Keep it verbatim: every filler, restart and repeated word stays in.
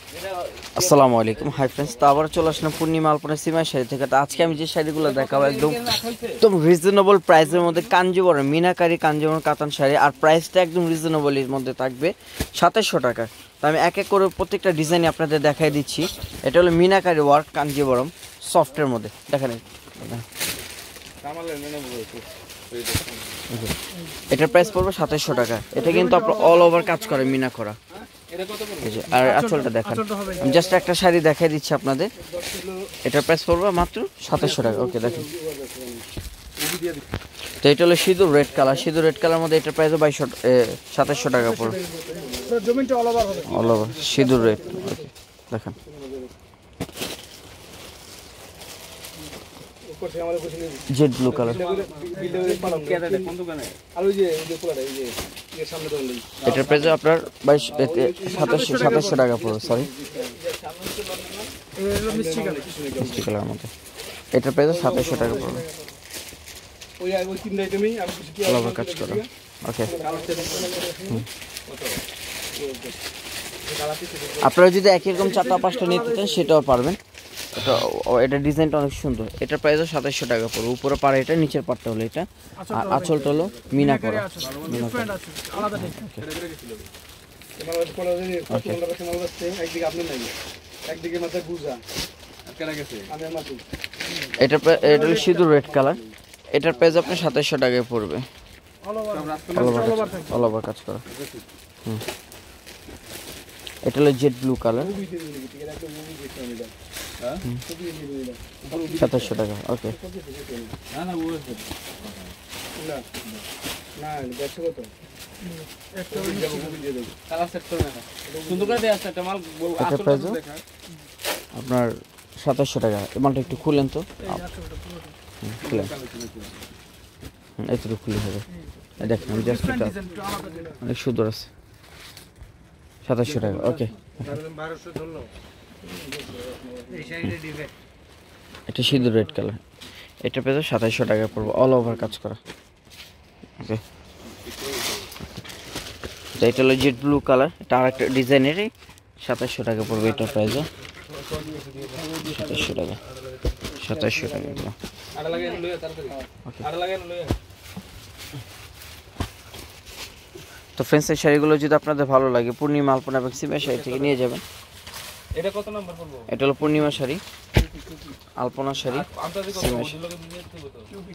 আসসালামু আলাইকুম, hi friends. তো আবার চলে আসলাম পূর্ণিমা আলপনা সিমাই শাড়ি থেকে। তো আজকে আমি যে শাড়িগুলো দেখাবো একদম একদম রিজনেবল প্রাইসের মধ্যে কাঞ্জিবরম মিনাকারি কাঞ্জিবরম কাতান শাড়ি, আর প্রাইসটা একদম রিজনেবলের মধ্যে থাকবে সাতাশশো টাকা। তো আমি এক এক করে প্রত্যেকটা ডিজাইন আপনাদের দেখাই দিচ্ছি। এটা হলো মিনাকারি ওয়ার্ক কাঞ্জিবরম সফটের মধ্যে, দেখেন এটার প্রাইস পড়বে সাতাশশো টাকা। এটা কিন্তু আপনার অল ওভার কাজ করে মিনা করা। আর আঁচলটা দেখেন, আমি জাস্ট একটা শাড়ি দেখাই দিচ্ছি আপনাদের। এটার প্রাইস পড়বে মাত্র সাতাশশো টাকা। ওকে দেখেন, তো এটা হলো সিঁদুর রেড কালার। সিঁদুর রেড কালার মধ্যে এটার প্রাইস বাইশশো সাতাশশো টাকা পড়বে অল ওভার সিঁদুর রেড। ওকে দেখেন, জেড ব্লু কালার। এটার প্রাইস আপনার বাইশ সাতাশশো সাতাশশো টাকা পড়বে। সরি, মিষ্টি কালার মধ্যে এটার প্রাইস সাতাশশো টাকা পড়বে, কাজ করা। ওকে, আপনারা যদি একই রকম চারটা পাঁচটা নিতে চান সেটাও পারবেন। এটা এটা ডিজাইনটা অনেক সুন্দর। এটার প্রাইসও সাতাশশো টাকা পড়বে। উপরে পাড়ে এটা, নিচের পাড়টা হলো এটা, আর আঁচলটা হলো মিনা করা। এটা এটা হলো সিঁদুর রেড কালার। এটার প্রাইস আপনার সাতাশশো টাকায় পড়বে, অল ওভার কাজ করা। হুম, এটা হলো জেড ব্লু কালার, সাতাশশো টাকা। ওকে, আপনার সাতাশশো টাকা। মালটা একটু খুলেন তো, খুলেন, এতটুকু খুলে হবে। দেখেন আমি জাস্ট এটা অনেক সুন্দর আছে, সাতাশশো টাকা। ওকে, এটা সিঁদুর রেড কালার। এটা পেয়ে সাতাশশো টাকা পড়বো, অল ওভার কাজ করা। ওকে, তো এটা হলো জেড ব্লু কালার। এটা আর একটা ডিজাইনেরই, সাতাশশো টাকা পড়বে। এটার প্রাইসও সাতাশশো টাকা, সাতাশশো টাকা। তো ফ্রেন্ডস, এই শাড়িগুলো যদি আপনাদের ভালো লাগে পূর্ণিমা আলপনা এবং সিমাই শাড়ি থেকে নিয়ে যাবেন। এটা কত নাম্বার পড়বে? এটা হলো পূর্ণিমা শাড়ি, আলপনা শাড়ি, সিমাই শাড়ি।